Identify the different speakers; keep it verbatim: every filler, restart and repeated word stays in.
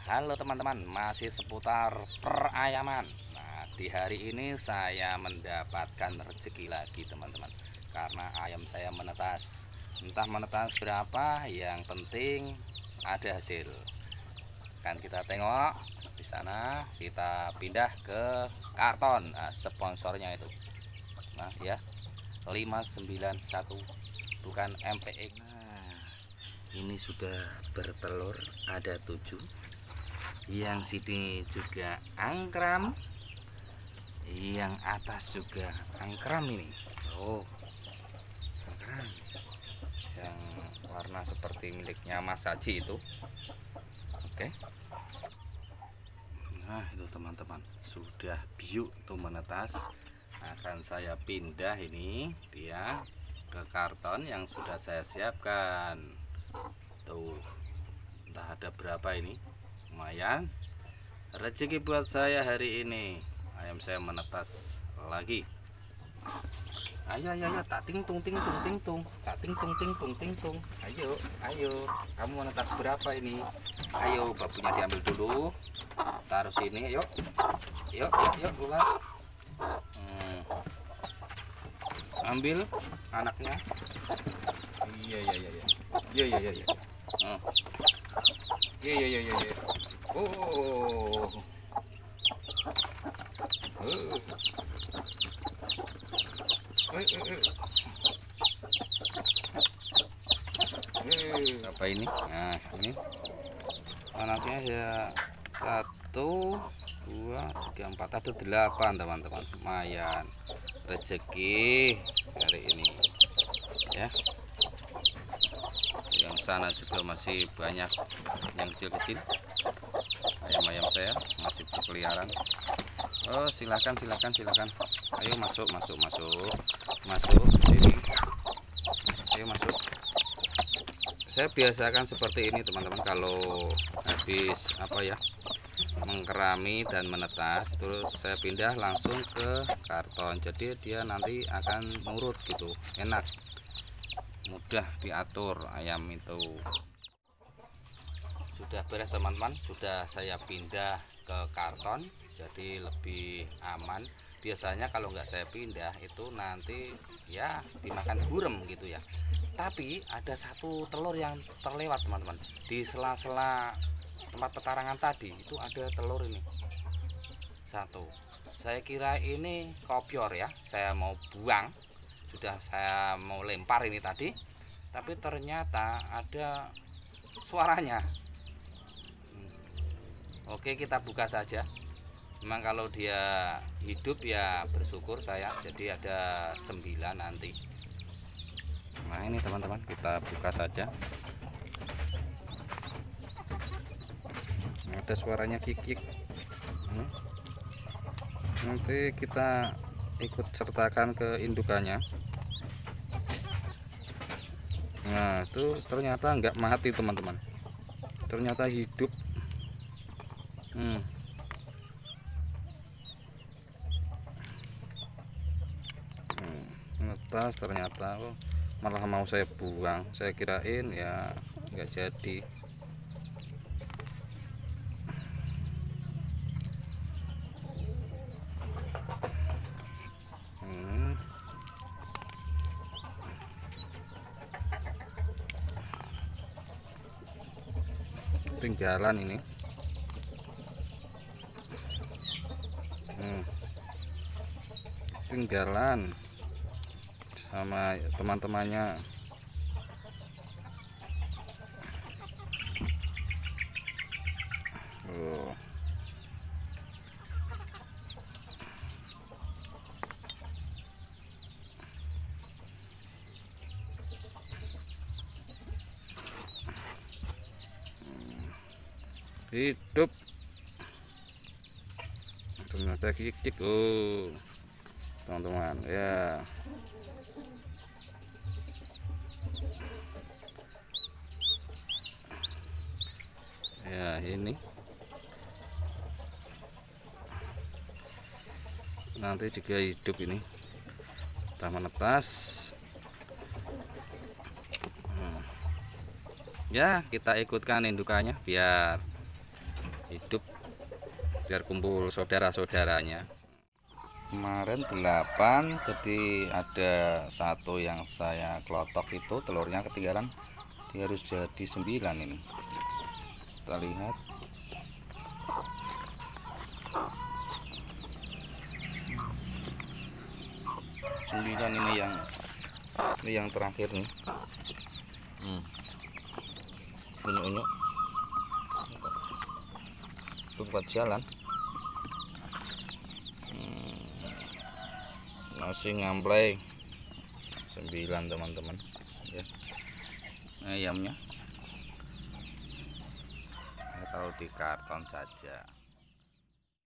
Speaker 1: Halo teman-teman, masih seputar perayaman. Nah, di hari ini saya mendapatkan rezeki lagi teman-teman, karena ayam saya menetas. Entah menetas berapa, yang penting ada hasil. Kan kita tengok di sana, kita pindah ke karton. Nah, sponsornya itu. Nah, ya, lima sembilan satu bukan M P X. Nah, ini sudah bertelur, ada tujuh. Yang sini juga angkram, yang atas juga angkram ini. Oh, angkram yang warna seperti miliknya Mas Haji itu. Oke. Nah, itu teman-teman, sudah biu itu menetas. Akan saya pindah ini dia ke karton yang sudah saya siapkan. Tuh, entah ada berapa ini. Lumayan rezeki buat saya hari ini. Ayam saya menetas lagi. Ayo ayo ayo, tak ting tung ting tung ting tung, tak ting tung ting tung ting tung. Ayo ayo, kamu menetas berapa ini? Ayo, babunya diambil dulu, taruh sini. Yuk yuk yuk yuk keluar. hmm. Ambil anaknya. Iya iya iya iya iya iya iya iya. Hmm. Iya iya iya iya. Oh. Uh. Uh, uh, uh. Uh. Apa ini? Nah, ini anaknya ya satu, dua, tiga, empat, atau delapan teman-teman. Lumayan rezeki hari ini ya. Yang sana juga masih banyak yang kecil-kecil. Ayam-ayam saya masih berkeliaran. Oh, silakan silakan silakan. Ayo masuk masuk masuk masuk sini. Ayo masuk. Saya biasakan seperti ini teman-teman, kalau habis apa ya, mengkerami dan menetas, terus saya pindah langsung ke karton. Jadi dia nanti akan nurut gitu, enak, mudah diatur ayam itu. Sudah beres teman-teman, sudah saya pindah ke karton, jadi lebih aman. Biasanya kalau nggak saya pindah itu nanti ya dimakan burem gitu ya. Tapi ada satu telur yang terlewat teman-teman, di sela-sela tempat petarangan tadi itu ada telur ini satu. Saya kira ini kopior ya, saya mau buang, sudah saya mau lempar ini tadi, tapi ternyata ada suaranya. Oke, kita buka saja. Memang kalau dia hidup ya bersyukur saya, jadi ada sembilan nanti. Nah ini teman-teman, kita buka saja. Ada suaranya kikik. hmm. Nanti kita ikut sertakan ke indukannya. Nah itu ternyata nggak mati teman-teman, ternyata hidup. hmm. Netas ternyata. Oh, malah mau saya buang, saya kirain ya nggak jadi. hmm. Tinggalan ini. hmm. Tinggalan sama teman-temannya. Oh. Hidup ternyata kikik. Oh teman-teman ya. Ya ini nanti juga hidup ini, kita menetas. hmm. Ya kita ikutkan indukannya biar hidup biar kumpul saudara-saudaranya. Kemarin delapan, jadi ada satu yang saya kelotok itu telurnya ketinggalan, dia harus jadi sembilan ini. Kita lihat. Sembilan ini yang ini yang terakhir nih. Hmm. Unyuk-unyuk. Itu buat jalan. Masih ngampleng sembilan teman-teman ya. Ayamnya taruh di karton saja.